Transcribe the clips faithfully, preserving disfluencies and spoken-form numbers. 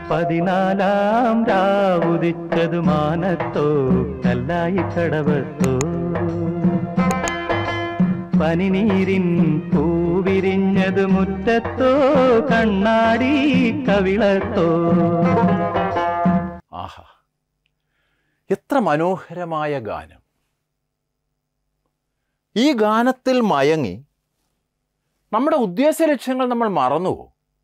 പതിനാലാം രാവുദിച്ചതു മാനത്തോ കല്ലായി കടവത്തോ പനിനീരിൻ പൂവിരിഞ്ഞതു മുറ്റത്തോ കണ്ണാടി കവിളത്തോ. ആഹാ, എത്ര മനോഹരമായ ഗാനം! ഈ ഗാനത്തിൽ മയങ്ങി നമ്മുടെ ഉദ്ദേശ ലക്ഷ്യങ്ങൾ നമ്മൾ മറന്നുവോ?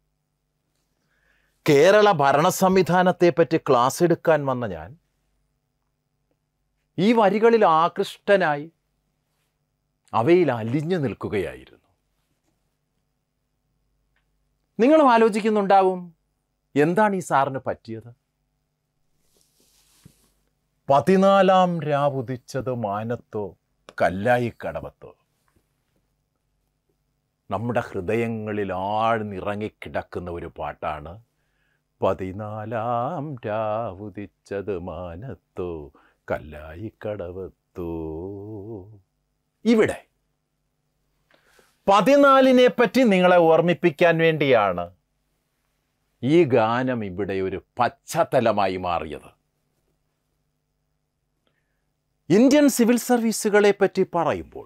കേരള ഭരണ സംവിധാനത്തെപ്പറ്റി ക്ലാസ് എടുക്കാൻ വന്ന ഞാൻ ഈ വരികളിൽ ആകൃഷ്ടനായി അവയിൽ അലിഞ്ഞു നിൽക്കുകയായിരുന്നു. നിങ്ങളും ആലോചിക്കുന്നുണ്ടാവും, എന്താണ് ഈ സാറിന് പറ്റിയത്? പതിനാലാം രാവുദിച്ചത് മാനത്തോ കല്ലായി കടവത്തോ. നമ്മുടെ ഹൃദയങ്ങളിൽ ആഴ്ന്നിറങ്ങിക്കിടക്കുന്ന ഒരു പാട്ടാണ് പതിനാലാം രാവുദിച്ചത് മാനത്തോ കല്ലായി കടവത്തോ. ഇവിടെ പതിനാലിനെ പറ്റി നിങ്ങളെ ഓർമ്മിപ്പിക്കാൻ വേണ്ടിയാണ് ഈ ഗാനം ഇവിടെ ഒരു പശ്ചാത്തലമായി മാറിയത്. ഇന്ത്യൻ സിവിൽ സർവീസുകളെ പറ്റി പറയുമ്പോൾ,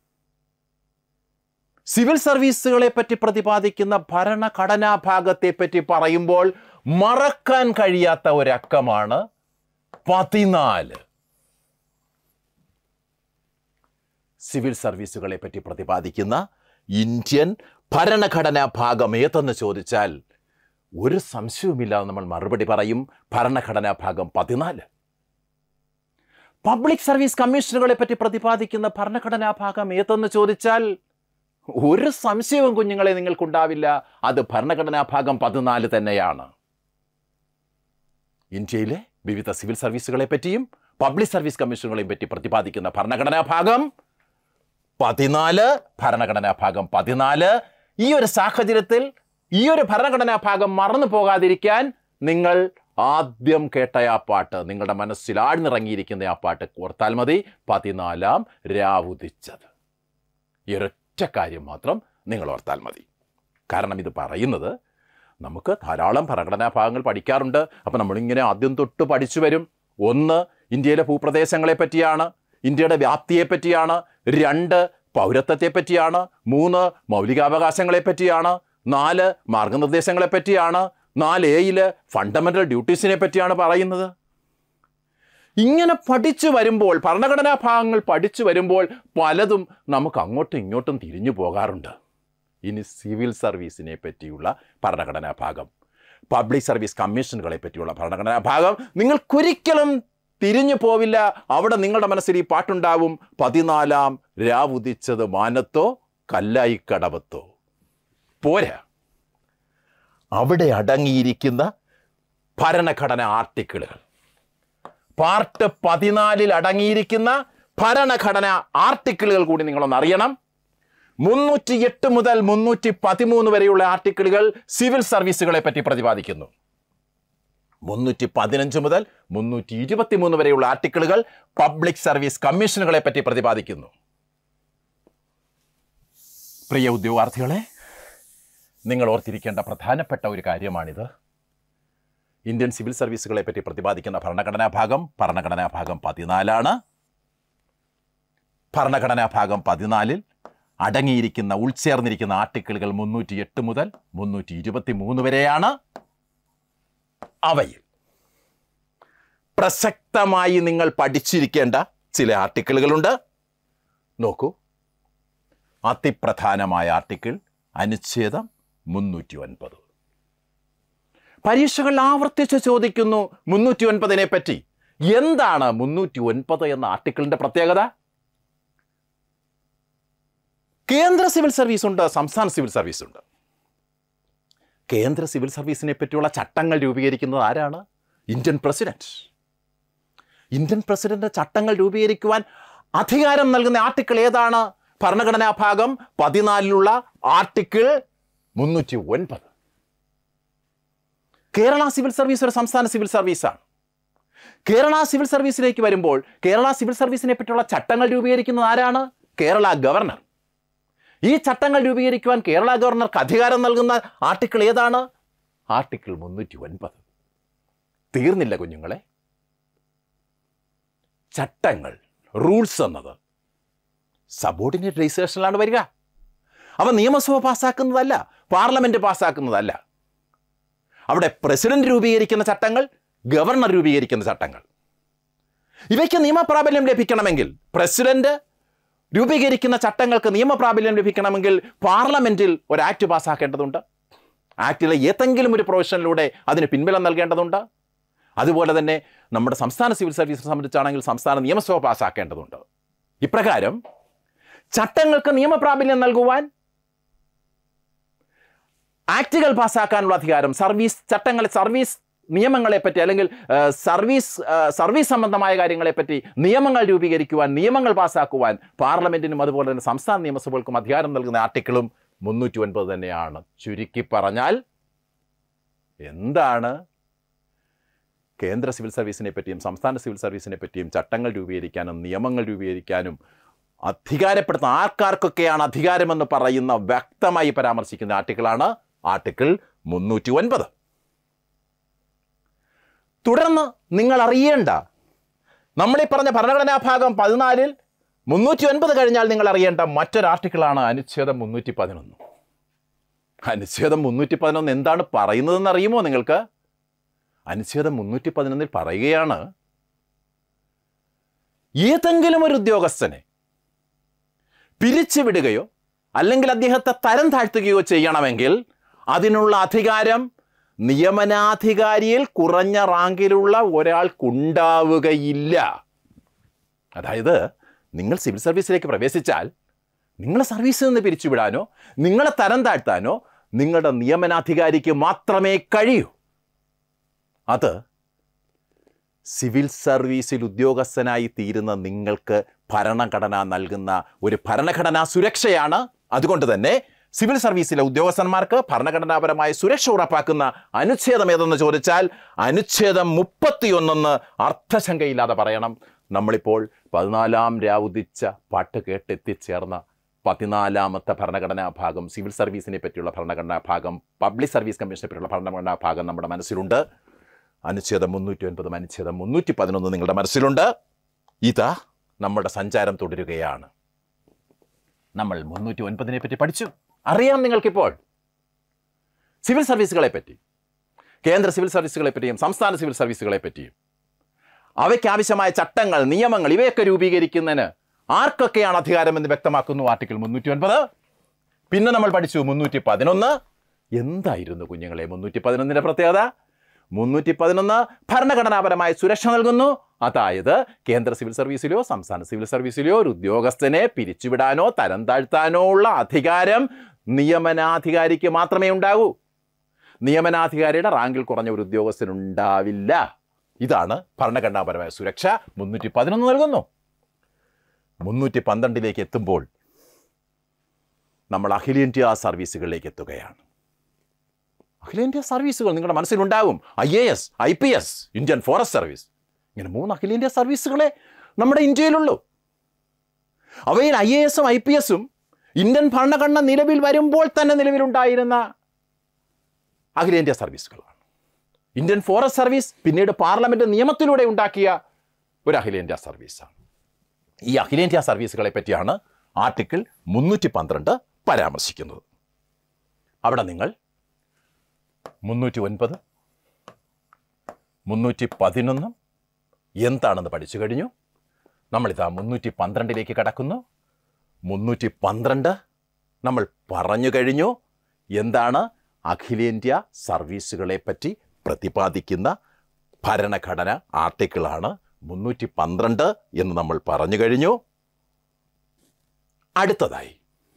സിവിൽ സർവീസുകളെ പറ്റി പ്രതിപാദിക്കുന്ന ഭരണഘടനാ ഭാഗത്തെ പറ്റി പറയുമ്പോൾ മറക്കാൻ കഴിയാത്ത ഒരക്കമാണ് പതിനാല്. സിവിൽ സർവീസുകളെ പറ്റി പ്രതിപാദിക്കുന്ന ഇന്ത്യൻ ഭരണഘടനാ ഭാഗം ഏതെന്ന് ചോദിച്ചാൽ ഒരു സംശയവുമില്ലാതെ നമ്മൾ മറുപടി പറയും, ഭരണഘടനാ ഭാഗം പതിനാല്. പബ്ലിക് സർവീസ് കമ്മീഷനുകളെ പറ്റി പ്രതിപാദിക്കുന്ന ഭരണഘടനാ ഭാഗം ഏതെന്ന് ചോദിച്ചാൽ ഒരു സംശയവും കുഞ്ഞുങ്ങളെ നിങ്ങൾക്കുണ്ടാവില്ല, അത് ഭരണഘടനാ ഭാഗം പതിനാല് തന്നെയാണ്. ഇന്ത്യയിലെ വിവിധ സിവിൽ സർവീസുകളെ പറ്റിയും പബ്ലിക് സർവീസ് കമ്മീഷനുകളെയും പറ്റി പ്രതിപാദിക്കുന്ന ഭരണഘടനാ ഭാഗം പതിനാല്, ഭരണഘടനാ ഭാഗം പതിനാല്. ഈ ഒരു സാഹചര്യത്തിൽ ഈ ഒരു ഭരണഘടനാ ഭാഗം മറന്നു പോകാതിരിക്കാൻ നിങ്ങൾ ആദ്യം കേട്ട ആ പാട്ട്, നിങ്ങളുടെ മനസ്സിൽ ആഴ്ന്നിറങ്ങിയിരിക്കുന്ന ആ പാട്ട് ഓർത്താൽ മതി, പതിനാലാം രാവുദിച്ചത്. ഈ ഒരൊറ്റ കാര്യം മാത്രം നിങ്ങൾ ഓർത്താൽ മതി. കാരണം ഇത് പറയുന്നത് നമുക്ക് ധാരാളം ഭരണഘടനാ ഭാഗങ്ങൾ പഠിക്കാറുണ്ട്. അപ്പം നമ്മളിങ്ങനെ ആദ്യം തൊട്ട് പഠിച്ചു വരും. ഒന്ന്, ഇന്ത്യയിലെ ഭൂപ്രദേശങ്ങളെ പറ്റിയാണ്, ഇന്ത്യയുടെ വ്യാപ്തിയെ പറ്റിയാണ്. രണ്ട്, പൗരത്വത്തെ പറ്റിയാണ്. മൂന്ന്, മൗലികാവകാശങ്ങളെ പറ്റിയാണ്. നാല്, മാർഗനിർദ്ദേശങ്ങളെ പറ്റിയാണ്. നാല് എയില് ഫണ്ടമെൻ്റൽ ഡ്യൂട്ടീസിനെ പറ്റിയാണ് പറയുന്നത്. ഇങ്ങനെ പഠിച്ചു വരുമ്പോൾ, ഭരണഘടനാ ഭാഗങ്ങൾ പഠിച്ചു വരുമ്പോൾ പലതും നമുക്ക് അങ്ങോട്ടും ഇങ്ങോട്ടും തിരിഞ്ഞു പോകാറുണ്ട്. ഇനി സിവിൽ സർവീസിനെ പറ്റിയുള്ള ഭരണഘടനാ ഭാഗം, പബ്ലിക് സർവീസ് കമ്മീഷനുകളെ പറ്റിയുള്ള ഭരണഘടനാ ഭാഗം നിങ്ങൾക്കൊരിക്കലും തിരിഞ്ഞു പോവില്ല. അവിടെ നിങ്ങളുടെ മനസ്സിൽ ഈ പാട്ടുണ്ടാവും, പതിനാലാം രാവുദിച്ചത് മാനത്തോ കല്ലായി കടവത്തോ. പോരാ, അവിടെ അടങ്ങിയിരിക്കുന്ന ഭരണഘടനാ ആർട്ടിക്കിളുകൾ, പാർട്ട് പതിനാലിൽ അടങ്ങിയിരിക്കുന്ന ഭരണഘടനാ ആർട്ടിക്കിളുകൾ കൂടി നിങ്ങളൊന്ന് അറിയണം. മുന്നൂറ്റി എട്ട് മുതൽ മുന്നൂറ്റി പതിമൂന്ന് വരെയുള്ള ആർട്ടിക്കിളുകൾ സിവിൽ സർവീസുകളെ പറ്റി പ്രതിപാദിക്കുന്നു. മുന്നൂറ്റി പതിനഞ്ച് മുതൽ മുന്നൂറ്റി ഇരുപത്തി മൂന്ന് വരെയുള്ള ആർട്ടിക്കിളുകൾ പബ്ലിക് സർവീസ് കമ്മീഷനുകളെ പറ്റി പ്രതിപാദിക്കുന്നു. പ്രിയ ഉദ്യോഗാർത്ഥികളെ, നിങ്ങൾ ഓർത്തിരിക്കേണ്ട പ്രധാനപ്പെട്ട ഒരു കാര്യമാണിത്. ഇന്ത്യൻ സിവിൽ സർവീസുകളെ പറ്റി പ്രതിപാദിക്കുന്ന ഭരണഘടനാ ഭാഗം ഭരണഘടനാ ഭാഗം പതിനാലാണ്. ഭരണഘടനാ ഭാഗം പതിനാലിൽ അടങ്ങിയിരിക്കുന്ന ഉൾച്ചേർന്നിരിക്കുന്ന ആർട്ടിക്കിളുകൾ മുന്നൂറ്റി എട്ട് മുതൽ മുന്നൂറ്റി ഇരുപത്തി മൂന്ന് വരെയാണ്. അവയിൽ പ്രസക്തമായി നിങ്ങൾ പഠിച്ചിരിക്കേണ്ട ചില ആർട്ടിക്കിളുകളുണ്ട്. നോക്കൂ, അതിപ്രധാനമായ ആർട്ടിക്കിൾ അനുച്ഛേദം മുന്നൂറ്റി ഒൻപത്. പരീക്ഷകൾ ആവർത്തിച്ച് ചോദിക്കുന്നു മുന്നൂറ്റി ഒൻപതിനെ പറ്റി. എന്താണ് മുന്നൂറ്റി ഒൻപത് എന്ന ആർട്ടിക്കിളിന്റെ പ്രത്യേകത? കേന്ദ്ര സിവിൽ സർവീസ് ഉണ്ട്, സംസ്ഥാന സിവിൽ സർവീസ് ഉണ്ട്. കേന്ദ്ര സിവിൽ സർവീസിനെ പറ്റിയുള്ള ചട്ടങ്ങൾ രൂപീകരിക്കുന്നത് ആരാണ്? Indian president. ഇന്ത്യൻ പ്രസിഡന്റ് ചട്ടങ്ങൾ രൂപീകരിക്കുവാൻ അധികാരം നൽകുന്ന ആർട്ടിക്കിൾ ഏതാണ്? ഭരണഘടനാ ഭാഗം പതിനാലിലുള്ള ആർട്ടിക്കിൾ മുന്നൂറ്റി ഒൻപത്. കേരള സിവിൽ സർവീസ് ഒരു സംസ്ഥാന സിവിൽ സർവീസാണ്. കേരള സിവിൽ സർവീസിലേക്ക് വരുമ്പോൾ കേരള സിവിൽ സർവീസിനെ പറ്റിയുള്ള ചട്ടങ്ങൾ രൂപീകരിക്കുന്നത് ആരാണ്? കേരള ഗവർണർ. ഈ ചട്ടങ്ങൾ രൂപീകരിക്കുവാൻ കേരള ഗവർണർക്ക് അധികാരം നൽകുന്ന ആർട്ടിക്കിൾ ഏതാണ്? ആർട്ടിക്കിൾ മുന്നൂറ്റി ഒൻപത്. തീർന്നില്ല കുഞ്ഞുങ്ങളെ. ചട്ടങ്ങൾ, റൂൾസ് എന്നത് സബോർഡിനേറ്റ് ലെജിസ്ലേഷനിലാണ് വരിക. അവ നിയമസഭ പാസ്സാക്കുന്നതല്ല, പാർലമെൻറ്റ് പാസ്സാക്കുന്നതല്ല. അവിടെ പ്രസിഡന്റ് രൂപീകരിക്കുന്ന ചട്ടങ്ങൾ, ഗവർണർ രൂപീകരിക്കുന്ന ചട്ടങ്ങൾ. ഇവയ്ക്ക് നിയമപ്രാബല്യം ലഭിക്കണമെങ്കിൽ, പ്രസിഡന്റ് രൂപീകരിക്കുന്ന ചട്ടങ്ങൾക്ക് നിയമപ്രാബല്യം ലഭിക്കണമെങ്കിൽ പാർലമെൻറ്റിൽ ഒരു ആക്ട് പാസ്സാക്കേണ്ടതുണ്ട്. ആക്ടിലെ ഏതെങ്കിലും ഒരു പ്രൊവിഷനിലൂടെ അതിന് പിൻബലം നൽകേണ്ടതുണ്ട്. അതുപോലെ തന്നെ നമ്മുടെ സംസ്ഥാന സിവിൽ സർവീസിനെ സംബന്ധിച്ചാണെങ്കിൽ സംസ്ഥാന നിയമസഭ പാസ്സാക്കേണ്ടതുണ്ട്. ഇപ്രകാരം ചട്ടങ്ങൾക്ക് നിയമപ്രാബല്യം നൽകുവാൻ ആക്ടുകൾ പാസ്സാക്കാനുള്ള അധികാരം, സർവീസ് ചട്ടങ്ങളെ, സർവീസ് നിയമങ്ങളെപ്പറ്റി അല്ലെങ്കിൽ സർവീസ് സർവീസ് സംബന്ധമായ കാര്യങ്ങളെപ്പറ്റി നിയമങ്ങൾ രൂപീകരിക്കുവാൻ, നിയമങ്ങൾ പാസ്സാക്കുവാൻ പാർലമെൻറ്റിനും അതുപോലെ തന്നെ സംസ്ഥാന നിയമസഭകൾക്കും അധികാരം നൽകുന്ന ആർട്ടിക്കിളും മുന്നൂറ്റി ഒൻപത് തന്നെയാണ്. ചുരുക്കി പറഞ്ഞാൽ എന്താണ് കേന്ദ്ര സിവിൽ സർവീസിനെ പറ്റിയും സംസ്ഥാന സിവിൽ സർവീസിനെ പറ്റിയും ചട്ടങ്ങൾ രൂപീകരിക്കാനും നിയമങ്ങൾ രൂപീകരിക്കാനും അധികാരപ്പെടുത്തുന്ന ആർക്കാർക്കൊക്കെയാണ് അധികാരമെന്ന് പറയുന്ന വ്യക്തമായി പരാമർശിക്കുന്ന ആർട്ടിക്കിളാണ് ആർട്ടിക്കിൾ മുന്നൂറ്റി ഒൻപത്. തുടർന്ന് നിങ്ങൾ അറിയേണ്ട നമ്മളീ പറഞ്ഞ ഭരണഘടനാ ഭാഗം പതിനാലിൽ മുന്നൂറ്റി ഒൻപത് കഴിഞ്ഞാൽ നിങ്ങൾ അറിയേണ്ട മറ്റൊരു ആർട്ടിക്കിളാണ് അനുച്ഛേദം മുന്നൂറ്റി പതിനൊന്ന്. അനുച്ഛേദം മുന്നൂറ്റി പതിനൊന്ന് എന്താണ് പറയുന്നതെന്ന് അറിയുമോ നിങ്ങൾക്ക്? അനുച്ഛേദം മുന്നൂറ്റി പതിനൊന്നിൽ പറയുകയാണ്, ഏതെങ്കിലും ഒരു ഉദ്യോഗസ്ഥനെ പിരിച്ചുവിടുകയോ അല്ലെങ്കിൽ അദ്ദേഹത്തെ തരം താഴ്ത്തുകയോ ചെയ്യണമെങ്കിൽ അതിനുള്ള അധികാരം നിയമനാധികാരിയിൽ കുറഞ്ഞ റാങ്കിലുള്ള ഒരാൾക്കുണ്ടാവുകയില്ല. അതായത് നിങ്ങൾ സിവിൽ സർവീസിലേക്ക് പ്രവേശിച്ചാൽ നിങ്ങളെ സർവീസിൽ നിന്ന് പിരിച്ചുവിടാനോ നിങ്ങളെ തരം താഴ്ത്താനോ നിങ്ങളുടെ നിയമനാധികാരിക്ക് മാത്രമേ കഴിയൂ. അത് സിവിൽ സർവീസിൽ ഉദ്യോഗസ്ഥനായി തീരുന്ന നിങ്ങൾക്ക് ഭരണഘടന നൽകുന്ന ഒരു ഭരണഘടനാ സുരക്ഷയാണ്. അതുകൊണ്ട് തന്നെ സിവിൽ സർവീസിലെ ഉദ്യോഗസ്ഥന്മാർക്ക് ഭരണഘടനാപരമായ സുരക്ഷ ഉറപ്പാക്കുന്ന അനുച്ഛേദം ഏതെന്ന് ചോദിച്ചാൽ അനുച്ഛേദം മുപ്പത്തിയൊന്നെന്ന് അർത്ഥശങ്കയില്ലാതെ പറയണം. നമ്മളിപ്പോൾ പതിനാലാം രാവുദിച്ച പാട്ട് കേട്ടെത്തിച്ചേർന്ന പതിനാലാമത്തെ ഭരണഘടനാ ഭാഗം, സിവിൽ സർവീസിനെ പറ്റിയുള്ള ഭരണഘടനാ ഭാഗം, പബ്ലിക് സർവീസ് കമ്മീഷനെ പറ്റിയുള്ള ഭരണഘടനാ ഭാഗം നമ്മുടെ മനസ്സിലുണ്ട്. അനുച്ഛേദം മുന്നൂറ്റി ഒൻപതും അനുച്ഛേദം മുന്നൂറ്റി പതിനൊന്ന് നിങ്ങളുടെ മനസ്സിലുണ്ട്. ഇതാ നമ്മുടെ സഞ്ചാരം തുടരുകയാണ്. നമ്മൾ മുന്നൂറ്റി ഒൻപതിനെ പറ്റി പഠിച്ചു. അറിയാം നിങ്ങൾക്കിപ്പോൾ സിവിൽ സർവീസുകളെ പറ്റി, കേന്ദ്ര സിവിൽ സർവീസുകളെ പറ്റിയും സംസ്ഥാന സിവിൽ സർവീസുകളെ പറ്റിയും അവയ്ക്കാവശ്യമായ ചട്ടങ്ങൾ, നിയമങ്ങൾ ഇവയൊക്കെ രൂപീകരിക്കുന്നതിന് ആർക്കൊക്കെയാണ് അധികാരമെന്ന് വ്യക്തമാക്കുന്നു ആർട്ടിക്കിൾ മുന്നൂറ്റി ഒൻപത്. പിന്നെ നമ്മൾ പഠിച്ചു മുന്നൂറ്റി പതിനൊന്ന്. എന്തായിരുന്നു കുഞ്ഞുങ്ങളെ മുന്നൂറ്റി പതിനൊന്നിൻ്റെ പ്രത്യേകത? മുന്നൂറ്റി പതിനൊന്ന് ഭരണഘടനാപരമായ സുരക്ഷ നൽകുന്നു. അതായത് കേന്ദ്ര സിവിൽ സർവീസിലോ സംസ്ഥാന സിവിൽ സർവീസിലോ ഒരു ഉദ്യോഗസ്ഥനെ പിരിച്ചുവിടാനോ തരം താഴ്ത്താനോ ഉള്ള അധികാരം നിയമനാധികാരിക്ക് മാത്രമേ ഉണ്ടാകൂ. നിയമനാധികാരിയുടെ റാങ്കിൽ കുറഞ്ഞ ഒരു ഉദ്യോഗസ്ഥനുണ്ടാവില്ല. ഇതാണ് ഭരണഘടനാപരമായ സുരക്ഷ മുന്നൂറ്റി പതിനൊന്ന് നൽകുന്നു. മുന്നൂറ്റി പന്ത്രണ്ടിലേക്ക് എത്തുമ്പോൾ നമ്മൾ അഖിലേന്ത്യാ സർവീസുകളിലേക്ക് എത്തുകയാണ്. അഖിലേന്ത്യാ സർവീസുകൾ നിങ്ങളുടെ മനസ്സിലുണ്ടാകും. I A S, I P S, Indian forest service, ഇങ്ങനെ മൂന്ന് അഖിലേന്ത്യാ സർവീസുകളെ നമ്മുടെ ഇന്ത്യയിലുള്ളൂ. അവയിൽ ഐ എ എസും ഐ പി എസും ഇന്ത്യൻ ഭരണഘടന നിലവിൽ വരുമ്പോൾ തന്നെ നിലവിലുണ്ടായിരുന്ന അഖിലേന്ത്യാ സർവീസുകളാണ്. ഇന്ത്യൻ ഫോറസ്റ്റ് സർവീസ് പിന്നീട് പാർലമെൻറ്റ് നിയമത്തിലൂടെ ഉണ്ടാക്കിയ ഒരു അഖിലേന്ത്യാ സർവീസാണ്. ഈ അഖിലേന്ത്യാ സർവീസുകളെ പറ്റിയാണ് ആർട്ടിക്കിൾ മുന്നൂറ്റി പന്ത്രണ്ട് പരാമർശിക്കുന്നത്. അവിടെ നിങ്ങൾ മുന്നൂറ്റി ഒൻപത് മുന്നൂറ്റി പതിനൊന്നും എന്താണെന്ന് പഠിച്ചു കഴിഞ്ഞു. നമ്മളിതാ മുന്നൂറ്റി പന്ത്രണ്ടിലേക്ക് കടക്കുന്നു. മുന്നൂറ്റി പന്ത്രണ്ട് നമ്മൾ പറഞ്ഞു കഴിഞ്ഞു. എന്താണ്? അഖിലേന്ത്യാ സർവീസുകളെ പറ്റി പ്രതിപാദിക്കുന്ന ഭരണഘടന ആർട്ടിക്കിളാണ് മുന്നൂറ്റി പന്ത്രണ്ട് എന്ന് നമ്മൾ പറഞ്ഞു കഴിഞ്ഞു. അടുത്തതായി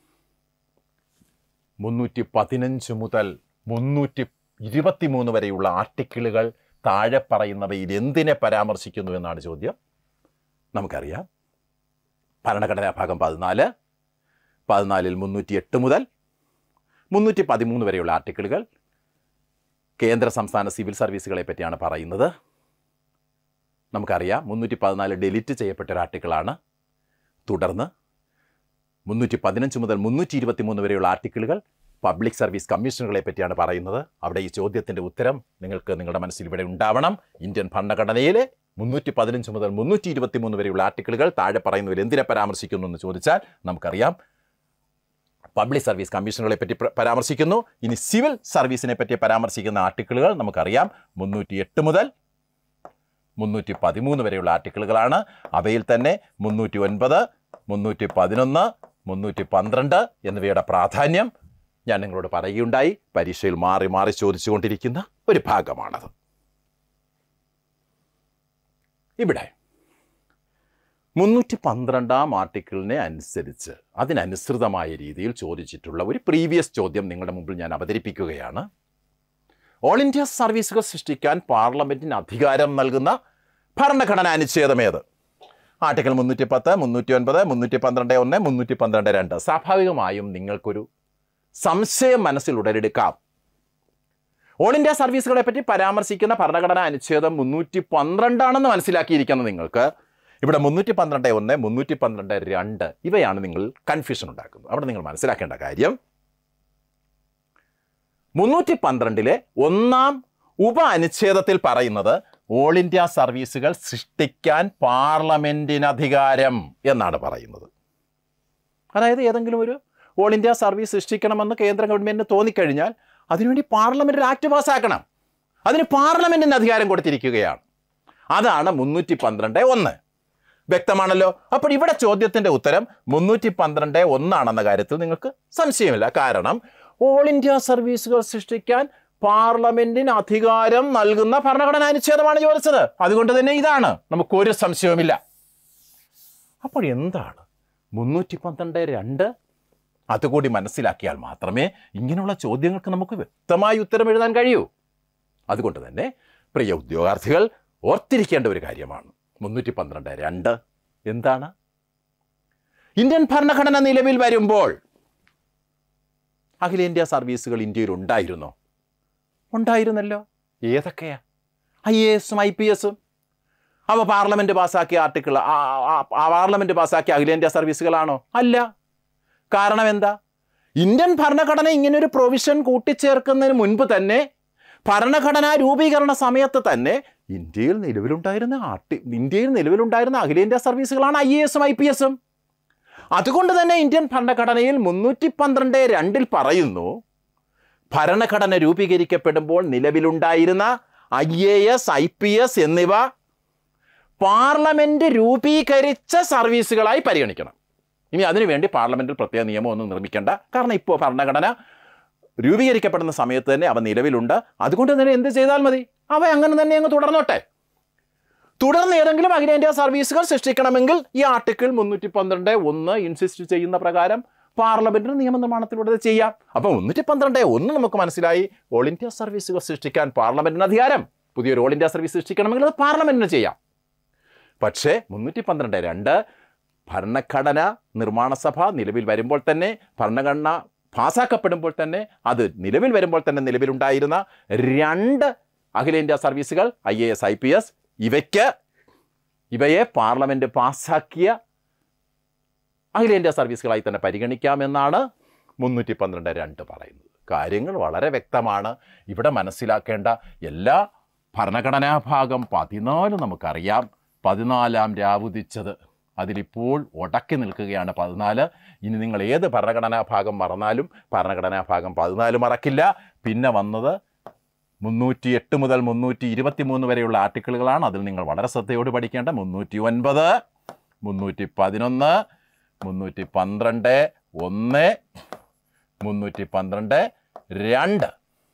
മുന്നൂറ്റി പതിനഞ്ച് മുതൽ മുന്നൂറ്റി ഇരുപത്തി മൂന്ന് വരെയുള്ള ആർട്ടിക്കിളുകൾ താഴെ പറയുന്നവയിൽ എന്തിനെ പരാമർശിക്കുന്നു എന്നാണ് ചോദ്യം. നമുക്കറിയാം ഭരണഘടനാ ഭാഗം പതിനാല്, പതിനാലിൽ മുന്നൂറ്റി എട്ട് മുതൽ മുന്നൂറ്റി പതിമൂന്ന് വരെയുള്ള ആർട്ടിക്കിളുകൾ കേന്ദ്ര സംസ്ഥാന സിവിൽ സർവീസുകളെ പറ്റിയാണ് പറയുന്നത്. നമുക്കറിയാം മുന്നൂറ്റി പതിനാല് ഡിലീറ്റ് ചെയ്യപ്പെട്ട ഒരു ആർട്ടിക്കിളാണ്. തുടർന്ന് മുന്നൂറ്റി പതിനഞ്ച് മുതൽ മുന്നൂറ്റി ഇരുപത്തി മൂന്ന് വരെയുള്ള ആർട്ടിക്കിളുകൾ പബ്ലിക് സർവീസ് കമ്മീഷനുകളെ പറ്റിയാണ് പറയുന്നത്. അവിടെ ഈ ചോദ്യത്തിൻ്റെ ഉത്തരം നിങ്ങൾക്ക് നിങ്ങളുടെ മനസ്സിൽ ഇവിടെ ഉണ്ടാവണം. ഇന്ത്യൻ ഭരണഘടനയിലെ മുന്നൂറ്റി പതിനഞ്ച് മുതൽ മുന്നൂറ്റി ഇരുപത്തി മൂന്ന് വരെയുള്ള ആർട്ടിക്കിളുകൾ താഴെ പറയുന്നവർ എന്തിനെ പരാമർശിക്കുന്നു എന്ന് ചോദിച്ചാൽ നമുക്കറിയാം പബ്ലിക് സർവീസ് കമ്മീഷനുകളെ പറ്റി പരാമർശിക്കുന്നു. ഇനി സിവിൽ സർവീസിനെ പറ്റി പരാമർശിക്കുന്ന ആർട്ടിക്കിളുകൾ നമുക്കറിയാം മുന്നൂറ്റി എട്ട് മുതൽ മുന്നൂറ്റി പതിമൂന്ന് വരെയുള്ള ആർട്ടിക്കിളുകളാണ്. അവയിൽ തന്നെ മുന്നൂറ്റി ഒൻപത് മുന്നൂറ്റി പതിനൊന്ന് മുന്നൂറ്റി പന്ത്രണ്ട് എന്നിവയുടെ പ്രാധാന്യം ഞാൻ നിങ്ങളോട് പറയുകയുണ്ടായി. പരീക്ഷയിൽ മാറി മാറി ചോദിച്ചുകൊണ്ടിരിക്കുന്ന ഒരു ഭാഗമാണത്. ഇവിടെ മുന്നൂറ്റി പന്ത്രണ്ടാം ആർട്ടിക്കിളിനെ അനുസരിച്ച് അതിനനുസൃതമായ രീതിയിൽ ചോദിച്ചിട്ടുള്ള ഒരു പ്രീവിയസ് ചോദ്യം നിങ്ങളുടെ മുമ്പിൽ ഞാൻ അവതരിപ്പിക്കുകയാണ്. ഓൾ ഇന്ത്യ സർവീസുകൾ സൃഷ്ടിക്കാൻ പാർലമെന്റിന് അധികാരം നൽകുന്ന ഭരണഘടനാ അനുച്ഛേദമേത്? ആർട്ടിക്കിൾ മുന്നൂറ്റി പത്ത് മുന്നൂറ്റി ഒൻപത് മുന്നൂറ്റി പന്ത്രണ്ട് ഒന്ന് മുന്നൂറ്റി പന്ത്രണ്ട് രണ്ട്. സ്വാഭാവികമായും നിങ്ങൾക്കൊരു സംശയം മനസ്സിൽ ഉടലെടുക്കാം. ഓൾ ഇന്ത്യ സർവീസുകളെ പറ്റി പരാമർശിക്കുന്ന ഭരണഘടനാ അനുച്ഛേദം മുന്നൂറ്റി പന്ത്രണ്ടാണെന്ന് മനസ്സിലാക്കിയിരിക്കുന്ന നിങ്ങൾക്ക് ഇവിടെ മുന്നൂറ്റി പന്ത്രണ്ട് ഒന്ന് മുന്നൂറ്റി പന്ത്രണ്ട് രണ്ട് ഇവയാണ് നിങ്ങൾ കൺഫ്യൂഷൻ ഉണ്ടാക്കുന്നത്. അവിടെ നിങ്ങൾ മനസ്സിലാക്കേണ്ട കാര്യം മുന്നൂറ്റി പന്ത്രണ്ടിലെ ഒന്നാം ഉപ അനുച്ഛേദത്തിൽ പറയുന്നത് ഓൾ ഇന്ത്യ സർവീസുകൾ സൃഷ്ടിക്കാൻ പാർലമെന്റിന് അധികാരം എന്നാണ് പറയുന്നത്. അതായത് ഏതെങ്കിലും ഒരു ഓൾ ഇന്ത്യ സർവീസ് സൃഷ്ടിക്കണമെന്ന് കേന്ദ്ര ഗവൺമെന്റിന് തോന്നിക്കഴിഞ്ഞാൽ അതിനുവേണ്ടി പാർലമെന്റ് ഒരു ആക്ട് പാസ്സാക്കണം. അതിന് പാർലമെന്റിന് അധികാരം കൊടുത്തിരിക്കുകയാണ്. അതാണ് മുന്നൂറ്റി പന്ത്രണ്ട് ഒന്ന്. വ്യക്തമാണല്ലോ. അപ്പോൾ ഇവിടെ ചോദ്യത്തിന്റെ ഉത്തരം മുന്നൂറ്റി പന്ത്രണ്ട് ഒന്നാണെന്ന കാര്യത്തിൽ നിങ്ങൾക്ക് സംശയമില്ല. കാരണം ഓൾ ഇന്ത്യ സർവീസുകൾ സൃഷ്ടിക്കാൻ പാർലമെന്റിന് അധികാരം നൽകുന്ന ഭരണഘടനാ അനുച്ഛേദമാണ് ചോദിച്ചത്. അതുകൊണ്ട് തന്നെ ഇതാണ്, നമുക്കൊരു സംശയവുമില്ല. അപ്പോൾ എന്താണ് മുന്നൂറ്റി പന്ത്രണ്ട് രണ്ട്? അതുകൂടി മനസ്സിലാക്കിയാൽ മാത്രമേ ഇങ്ങനെയുള്ള ചോദ്യങ്ങൾക്ക് നമുക്ക് വ്യക്തമായി ഉത്തരം എഴുതാൻ കഴിയൂ. അതുകൊണ്ട് തന്നെ പ്രിയ ഉദ്യോഗാർത്ഥികൾ ഓർത്തിരിക്കേണ്ട ഒരു കാര്യമാണ് മുന്നൂറ്റി പന്ത്രണ്ട് രണ്ട് എന്താണ്? ഇന്ത്യൻ ഭരണഘടന നിലവിൽ വരുമ്പോൾ അഖിലേന്ത്യാ സർവീസുകൾ ഇന്ത്യയിൽ ഉണ്ടായിരുന്നോ? ഉണ്ടായിരുന്നല്ലോ. ഏതൊക്കെയാ? ഐ എ എസും ഐ പി എസും. അവ പാർലമെന്റ് പാസ്സാക്കിയ ആർട്ടിക്കിൾ പാർലമെന്റ് പാസ്സാക്കിയ അഖിലേന്ത്യാ സർവീസുകളാണോ? അല്ല. കാരണം എന്താ? ഇന്ത്യൻ ഭരണഘടന ഇങ്ങനൊരു പ്രൊവിഷൻ കൂട്ടിച്ചേർക്കുന്നതിന് മുൻപ് തന്നെ ഭരണഘടനാ രൂപീകരണ സമയത്ത് തന്നെ ഇന്ത്യയിൽ നിലവിലുണ്ടായിരുന്ന ആർട്ടി ഇന്ത്യയിൽ നിലവിലുണ്ടായിരുന്ന അഖിലേന്ത്യാ സർവീസുകളാണ് ഐ എ എസും ഐ പി എസും. അതുകൊണ്ട് തന്നെ ഇന്ത്യൻ ഭരണഘടനയിൽ മുന്നൂറ്റി പന്ത്രണ്ട് രണ്ടിൽ പറയുന്നു ഭരണഘടന രൂപീകരിക്കപ്പെടുമ്പോൾ നിലവിലുണ്ടായിരുന്ന I A S I P S എന്നിവ പാർലമെന്റ് രൂപീകരിച്ച സർവീസുകളായി പരിഗണിക്കണം. ഇനി അതിനുവേണ്ടി പാർലമെന്റിൽ പ്രത്യേക നിയമമൊന്നും നിർമ്മിക്കേണ്ട. കാരണം ഇപ്പോൾ ഭരണഘടന രൂപീകരിക്കപ്പെടുന്ന സമയത്ത് തന്നെ അവ നിലവിലുണ്ട്. അതുകൊണ്ട് തന്നെ എന്ത് ചെയ്താൽ മതി? അവ അങ്ങനെ തന്നെ അങ്ങ് തുടർന്നോട്ടെ. തുടർന്ന് ഏതെങ്കിലും അഖിലേന്ത്യാ സർവീസുകൾ സൃഷ്ടിക്കണമെങ്കിൽ ഈ ആർട്ടിക്കിൾ മുന്നൂറ്റി പന്ത്രണ്ട് ഒന്ന് ഇൻസിസ്റ്റ് ചെയ്യുന്ന പ്രകാരം പാർലമെന്റിന് നിയമനിർമ്മാണത്തിലൂടെ ചെയ്യാം. അപ്പോൾ മുന്നൂറ്റി പന്ത്രണ്ട് ഒന്ന് നമുക്ക് മനസ്സിലായി. ഓൾ ഇന്ത്യ സർവീസുകൾ സൃഷ്ടിക്കാൻ പാർലമെന്റിന് അധികാരം. പുതിയൊരു ഓൾ ഇന്ത്യ സർവീസ് സൃഷ്ടിക്കണമെങ്കിൽ അത് പാർലമെന്റിന് ചെയ്യാം. പക്ഷേ മുന്നൂറ്റി പന്ത്രണ്ട് രണ്ട് ഭരണഘടന നിർമ്മാണ സഭ നിലവിൽ വരുമ്പോൾ തന്നെ ഭരണഘടന പാസ്സാക്കപ്പെടുമ്പോൾ തന്നെ അത് നിലവിൽ വരുമ്പോൾ തന്നെ നിലവിലുണ്ടായിരുന്ന രണ്ട് അഖിലേന്ത്യാ സർവീസുകൾ I A S I P S ഇവയ്ക്ക് ഇവയെ പാർലമെന്റ് പാസ്സാക്കിയ അഖിലേന്ത്യാ സർവീസുകളായി തന്നെ പരിഗണിക്കാമെന്നാണ് മുന്നൂറ്റി പന്ത്രണ്ട് രണ്ട് പറയുന്നത്. കാര്യങ്ങൾ വളരെ വ്യക്തമാണ്. ഇവിടെ മനസ്സിലാക്കേണ്ട എല്ലാ ഭരണഘടനാ ഭാഗം പതിനാല് നമുക്കറിയാം. പതിനാലാം രാവുദിച്ചത് അതിലിപ്പോൾ ഉടക്കി നിൽക്കുകയാണ് പതിനാല്. ഇനി നിങ്ങൾ ഏത് ഭരണഘടനാ ഭാഗം മറന്നാലും ഭരണഘടനാ ഭാഗം പതിനാല് മറക്കില്ല. പിന്നെ വന്നത് മുന്നൂറ്റി എട്ട് മുതൽ മുന്നൂറ്റി ഇരുപത്തി മൂന്ന് വരെയുള്ള ആർട്ടിക്കിളുകളാണ്. അതിൽ നിങ്ങൾ വളരെ ശ്രദ്ധയോട് പഠിക്കേണ്ട മുന്നൂറ്റി ഒൻപത് മുന്നൂറ്റി പതിനൊന്ന് മുന്നൂറ്റി പന്ത്രണ്ട് ഒന്ന് മുന്നൂറ്റി പന്ത്രണ്ട് രണ്ട്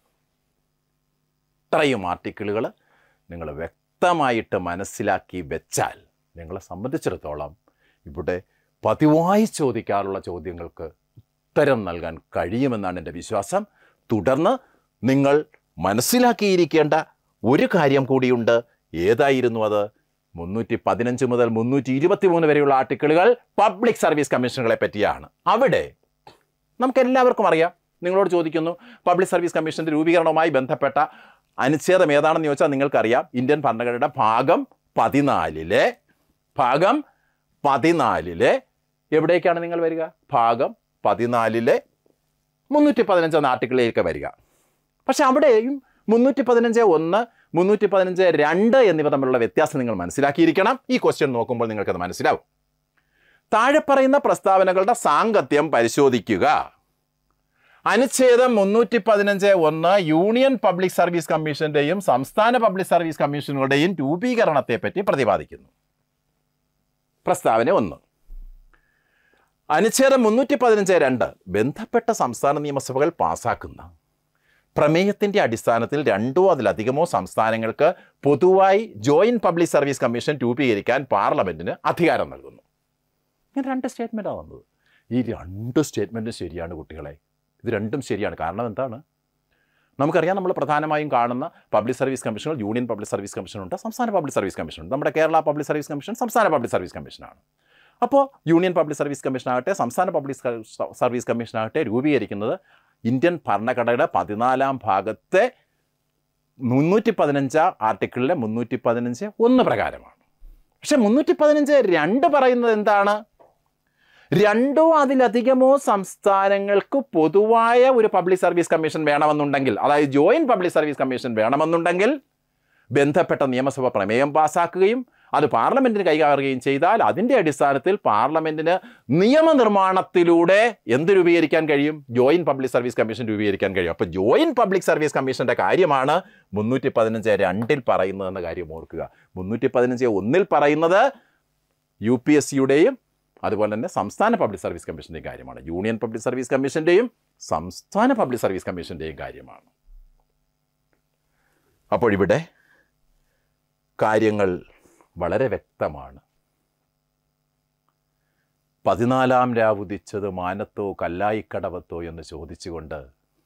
ഇത്രയും ആർട്ടിക്കിളുകൾ നിങ്ങൾ വ്യക്തമായിട്ട് മനസ്സിലാക്കി വെച്ചാൽ നിങ്ങളെ സംബന്ധിച്ചിടത്തോളം ഇവിടെ പതിവായി ചോദിക്കാറുള്ള ചോദ്യങ്ങൾക്ക് ഉത്തരം നൽകാൻ കഴിയുമെന്നാണ് എൻ്റെ വിശ്വാസം. തുടർന്ന് നിങ്ങൾ മനസ്സിലാക്കിയിരിക്കേണ്ട ഒരു കാര്യം കൂടിയുണ്ട്. ഏതായിരുന്നു അത്? മുന്നൂറ്റി പതിനഞ്ച് മുതൽ മുന്നൂറ്റി ഇരുപത്തി മൂന്ന് വരെയുള്ള ആർട്ടിക്കിളുകൾ പബ്ലിക് സർവീസ് കമ്മീഷനുകളെ പറ്റിയാണ്. അവിടെ നമുക്കെല്ലാവർക്കും അറിയാം. നിങ്ങളോട് ചോദിക്കുന്നു പബ്ലിക് സർവീസ് കമ്മീഷൻ്റെ രൂപീകരണവുമായി ബന്ധപ്പെട്ട അനുച്ഛേദം ഏതാണെന്ന് ചോദിച്ചാൽ നിങ്ങൾക്കറിയാം. ഇന്ത്യൻ ഭരണഘടനയുടെ ഭാഗം പതിനാലിലെ ഭാഗം പതിനാലിലെ എവിടേക്കാണ് നിങ്ങൾ വരിക? ഭാഗം പതിനാലിലെ മുന്നൂറ്റി പതിനഞ്ച് എന്ന ആർട്ടിക്കിളിലേക്ക് വരിക. പക്ഷെ അവിടെയും മുന്നൂറ്റി പതിനഞ്ച് ഒന്ന് മുന്നൂറ്റി പതിനഞ്ച് രണ്ട് എന്നിവ തമ്മിലുള്ള വ്യത്യാസം നിങ്ങൾ മനസ്സിലാക്കിയിരിക്കണം. ഈ ക്വസ്റ്റ്യൻ നോക്കുമ്പോൾ നിങ്ങൾക്കത് മനസ്സിലാവും. താഴെ പറയുന്ന പ്രസ്താവനകളുടെ സാംഗത്യം പരിശോധിക്കുക. അനുച്ഛേദം മുന്നൂറ്റി പതിനഞ്ച് ഒന്ന് യൂണിയൻ പബ്ലിക് സർവീസ് കമ്മീഷന്റെയും സംസ്ഥാന പബ്ലിക് സർവീസ് കമ്മീഷനുകളുടെയും രൂപീകരണത്തെ പറ്റി പ്രതിപാദിക്കുന്നു. പ്രസ്താവന ഒന്ന്. അനുച്ഛേദം മുന്നൂറ്റി പതിനഞ്ച് രണ്ട് ബന്ധപ്പെട്ട സംസ്ഥാന നിയമസഭകൾ പാസാക്കുന്ന പ്രമേയത്തിൻ്റെ അടിസ്ഥാനത്തിൽ രണ്ടോ അതിലധികമോ സംസ്ഥാനങ്ങൾക്ക് പൊതുവായി ജോയിന്റ് പബ്ലിക് സർവീസ് കമ്മീഷൻ രൂപീകരിക്കാൻ പാർലമെന്റിന് അധികാരം നൽകുന്നു. ഇങ്ങനെ രണ്ട് സ്റ്റേറ്റ്മെൻറ്റാണ് വന്നത്. ഈ രണ്ട് സ്റ്റേറ്റ്മെൻറ്റും ശരിയാണ് കുട്ടികളെ. ഇത് രണ്ടും ശരിയാണ്. കാരണം എന്താണ്? നമുക്കറിയാം, നമ്മൾ പ്രധാനമായും കാണുന്ന പബ്ലിക് സർവീസ് കമ്മീഷനുകൾ യൂണിയൻ പബ്ലിക് സർവീസ് കമ്മീഷനുണ്ട്, സംസ്ഥാന പബ്ലിക് സർവീസ് കമ്മീഷനുണ്ട്. നമ്മുടെ കേരള പബ്ലിക് സർവീസ് കമ്മീഷൻ സംസ്ഥാന പബ്ലിക് സർവീസ് കമ്മീഷനാണ്. അപ്പോൾ യൂണിയൻ പബ്ലിക് സർവീസ് കമ്മീഷനാകട്ടെ സംസ്ഥാന പബ്ലിക് സർവീസ് കമ്മീഷനാകട്ടെ രൂപീകരിക്കുന്നത് ഇന്ത്യൻ ഭരണഘടനയുടെ പതിനാലാം ഭാഗത്തെ മുന്നൂറ്റി പതിനഞ്ച് ആർട്ടിക്കിളിലെ മുന്നൂറ്റി പതിനഞ്ച് ഒന്ന് പ്രകാരമാണ്. പക്ഷെ മുന്നൂറ്റി പതിനഞ്ച് രണ്ട് പറയുന്നത് എന്താണ്? രണ്ടോ അതിലധികമോ സംസ്ഥാനങ്ങൾക്ക് പൊതുവായ ഒരു പബ്ലിക് സർവീസ് കമ്മീഷൻ വേണമെന്നുണ്ടെങ്കിൽ, അതായത് ജോയിന്റ് പബ്ലിക് സർവീസ് കമ്മീഷൻ വേണമെന്നുണ്ടെങ്കിൽ ബന്ധപ്പെട്ട നിയമസഭ പ്രമേയം പാസാക്കുകയും അത് പാർലമെന്റിന് കൈകാറുകയും ചെയ്താൽ അതിൻ്റെ അടിസ്ഥാനത്തിൽ പാർലമെന്റിന് നിയമനിർമ്മാണത്തിലൂടെ എന്ത് രൂപീകരിക്കാൻ കഴിയും? ജോയിന്റ് പബ്ലിക് സർവീസ് കമ്മീഷൻ രൂപീകരിക്കാൻ കഴിയും. അപ്പോൾ ജോയിന്റ് പബ്ലിക് സർവീസ് കമ്മീഷന്റെ കാര്യമാണ് മുന്നൂറ്റി പതിനഞ്ച് രണ്ടിൽ പറയുന്നതെന്ന കാര്യം ഓർക്കുക. മുന്നൂറ്റി പതിനഞ്ച് ഒന്നിൽ പറയുന്നത് യു പി എസ് സിയുടെയും അതുപോലെ തന്നെ സംസ്ഥാന പബ്ലിക് സർവീസ് കമ്മീഷൻ്റെയും കാര്യമാണ്. യൂണിയൻ പബ്ലിക് സർവീസ് കമ്മീഷൻ്റെയും സംസ്ഥാന പബ്ലിക് സർവീസ് കമ്മീഷൻ്റെയും കാര്യമാണ്. അപ്പോൾ ഇവിടെ കാര്യങ്ങൾ വളരെ വ്യക്തമാണ്. പതിനാലാം രാവുദിച്ചത് മാനത്തോ കല്ലായിക്കടവത്തോ എന്ന് ചോദിച്ചുകൊണ്ട്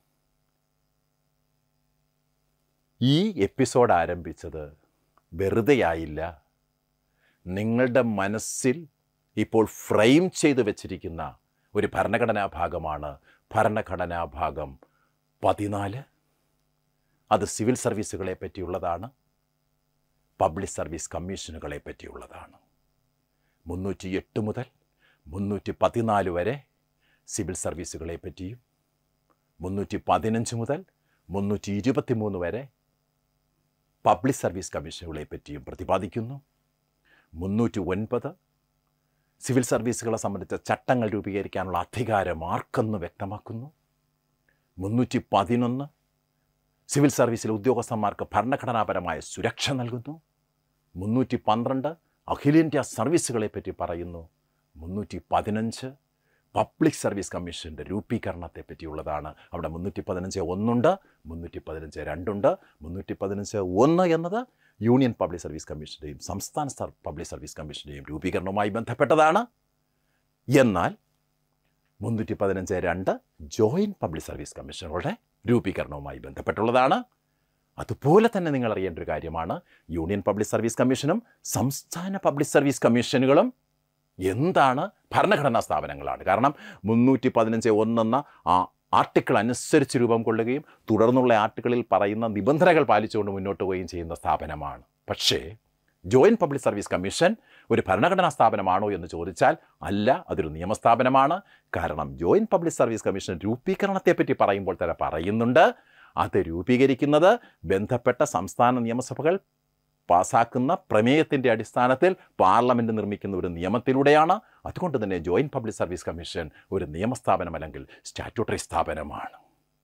ഈ എപ്പിസോഡ് ആരംഭിച്ചത് വെറുതെയായില്ല. നിങ്ങളുടെ മനസ്സിൽ ഇപ്പോൾ ഫ്രെയിം ചെയ്തു വച്ചിരിക്കുന്ന ഒരു ഭരണഘടനാ ഭാഗമാണ് ഭരണഘടനാ ഭാഗം പതിനാല്. അത് സിവിൽ സർവീസുകളെ പറ്റിയുള്ളതാണ്, പബ്ലിക് സർവീസ് കമ്മീഷനുകളെ പറ്റിയുള്ളതാണ്. മുന്നൂറ്റി എട്ട് മുതൽ മുന്നൂറ്റി പതിനാല് വരെ സിവിൽ സർവീസുകളെ പറ്റിയും മുന്നൂറ്റി പതിനഞ്ച് മുതൽ മുന്നൂറ്റി ഇരുപത്തി മൂന്ന് വരെ പബ്ലിക് സർവീസ് കമ്മീഷനുകളെ പറ്റിയും പ്രതിപാദിക്കുന്നു. മുന്നൂറ്റി ഒൻപത് സിവിൽ സർവീസുകളെ സംബന്ധിച്ച ചട്ടങ്ങൾ രൂപീകരിക്കാനുള്ള അധികാരം ആർക്കെന്ന് വ്യക്തമാക്കുന്നു. മുന്നൂറ്റി പതിനൊന്ന് സിവിൽ സർവീസിലെ ഉദ്യോഗസ്ഥന്മാർക്ക് ഭരണഘടനാപരമായ സുരക്ഷ നൽകുന്നു. മുന്നൂറ്റി പന്ത്രണ്ട് അഖിലേന്ത്യാ സർവീസുകളെ പറ്റി പറയുന്നു. മുന്നൂറ്റി പതിനഞ്ച് പബ്ലിക് സർവീസ് കമ്മീഷൻ്റെ രൂപീകരണത്തെ പറ്റിയുള്ളതാണ്. അവിടെ മുന്നൂറ്റി പതിനഞ്ച് ഒന്നുണ്ട്, മുന്നൂറ്റി പതിനഞ്ച് രണ്ടുണ്ട്. മുന്നൂറ്റി പതിനഞ്ച് ഒന്ന് എന്നത് യൂണിയൻ പബ്ലിക് സർവീസ് കമ്മീഷൻ്റെയും സംസ്ഥാന പബ്ലിക് സർവീസ് കമ്മീഷൻ്റെയും രൂപീകരണവുമായി ബന്ധപ്പെട്ടതാണ്. എന്നാൽ മുന്നൂറ്റി പതിനഞ്ച് രണ്ട് ജോയിൻറ്റ് പബ്ലിക് സർവീസ് കമ്മീഷനുകളുടെ രൂപീകരണവുമായി ബന്ധപ്പെട്ടുള്ളതാണ്. അതുപോലെ തന്നെ നിങ്ങൾ അറിയേണ്ട ഒരു കാര്യമാണ്, യൂണിയൻ പബ്ലിക് സർവീസ് കമ്മീഷനും സംസ്ഥാന പബ്ലിക് സർവീസ് കമ്മീഷനുകളും എന്താണ്? ഭരണഘടനാ സ്ഥാപനങ്ങളാണ്. കാരണം മുന്നൂറ്റി പതിനഞ്ച് ഒന്നെന്ന ആ ആർട്ടിക്കിൾ അനുസരിച്ച് രൂപം കൊള്ളുകയും തുടർന്നുള്ള ആർട്ടിക്കിളിൽ പറയുന്ന നിബന്ധനകൾ പാലിച്ചുകൊണ്ട് മുന്നോട്ട് പോവുകയും ചെയ്യുന്ന സ്ഥാപനമാണ്. പക്ഷേ ജോയിൻറ്റ് പബ്ലിക് സർവീസ് കമ്മീഷൻ ഒരു ഭരണഘടനാ സ്ഥാപനമാണോ എന്ന് ചോദിച്ചാൽ അല്ല, അതൊരു നിയമസ്ഥാപനമാണ്. കാരണം ജോയിൻറ്റ് പബ്ലിക് സർവീസ് കമ്മീഷൻ രൂപീകരണത്തെപ്പറ്റി പറയുമ്പോൾ തന്നെ പറയുന്നുണ്ട്, അത് രൂപീകരിക്കുന്നത് ബന്ധപ്പെട്ട സംസ്ഥാന നിയമസഭകൾ പാസാക്കുന്ന പ്രമേയത്തിൻ്റെ അടിസ്ഥാനത്തിൽ പാർലമെൻറ്റ് നിർമ്മിക്കുന്ന ഒരു നിയമത്തിലൂടെയാണ്. അതുകൊണ്ട് തന്നെ ജോയിൻറ്റ് പബ്ലിക് സർവീസ് കമ്മീഷൻ ഒരു നിയമസ്ഥാപനം അല്ലെങ്കിൽ സ്റ്റാറ്റ്യൂട്ടറി സ്ഥാപനമാണ്.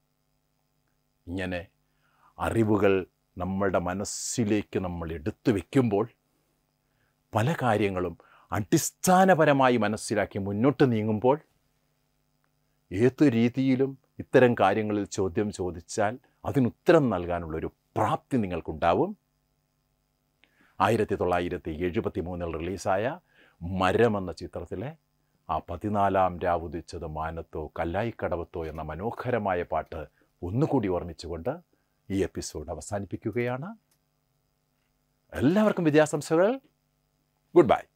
ഇങ്ങനെ അറിവുകൾ നമ്മളുടെ മനസ്സിലേക്ക് നമ്മൾ എടുത്തു വയ്ക്കുമ്പോൾ പല കാര്യങ്ങളും അടിസ്ഥാനപരമായി മനസ്സിലാക്കി മുന്നോട്ട് നീങ്ങുമ്പോൾ ഏതു രീതിയിലും ഇത്തരം കാര്യങ്ങളിൽ ചോദ്യം ചോദിച്ചാൽ അതിനുത്തരം നൽകാനുള്ളൊരു പ്രാപ്തി നിങ്ങൾക്കുണ്ടാവും. ആയിരത്തി തൊള്ളായിരത്തി എഴുപത്തി മൂന്നിൽ റിലീസായ മരം എന്ന ചിത്രത്തിലെ ആ പതിനാലാം രാവുദിച്ചത് മാനത്തോ കല്ലായിക്കടവത്തോ എന്ന മനോഹരമായ പാട്ട് ഒന്നുകൂടി ഓർമ്മിച്ചുകൊണ്ട് ഈ എപ്പിസോഡ് അവസാനിപ്പിക്കുകയാണ്. എല്ലാവർക്കും വിദ്യാശംസകൾ. Good bye.